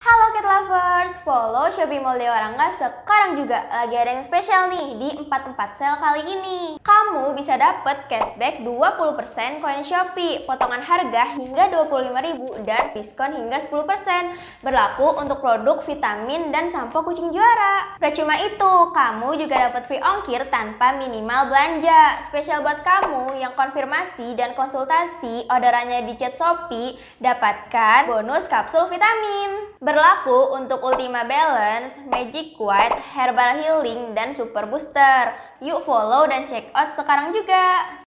Halo Cat Lovers, follow Shopee Mall Dewa Rangga sekarang juga. Lagi ada yang spesial nih di 44 sale kali ini. Kamu bisa dapet cashback 20% koin Shopee, potongan harga hingga 25.000 dan diskon hingga 10%. Berlaku untuk produk vitamin dan sampo kucing juara. Gak cuma itu, kamu juga dapat free ongkir tanpa minimal belanja. Spesial buat kamu yang konfirmasi dan konsultasi orderannya di chat Shopee, dapatkan bonus kapsul vitamin. Berlaku untuk Ultima Balance, Magic White, Herbal Healing, dan Super Booster. Yuk follow dan check out sekarang juga.